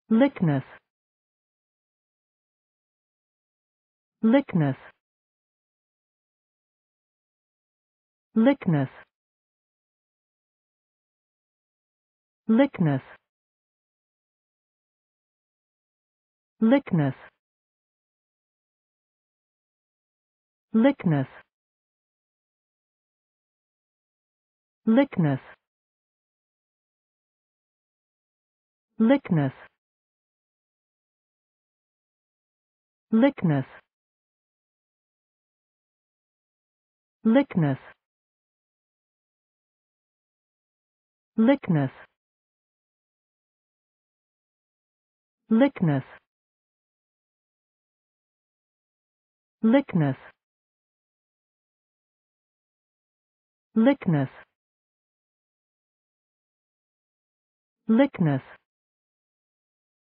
Lychnis. Lychnis. Lychnis. Lychnis. Lychnis. Lychnis. Lychnis. Lychnis. Lychnis. Lychnis. Lychnis. Lychnis. Lychnis. Lychnis. Lychnis.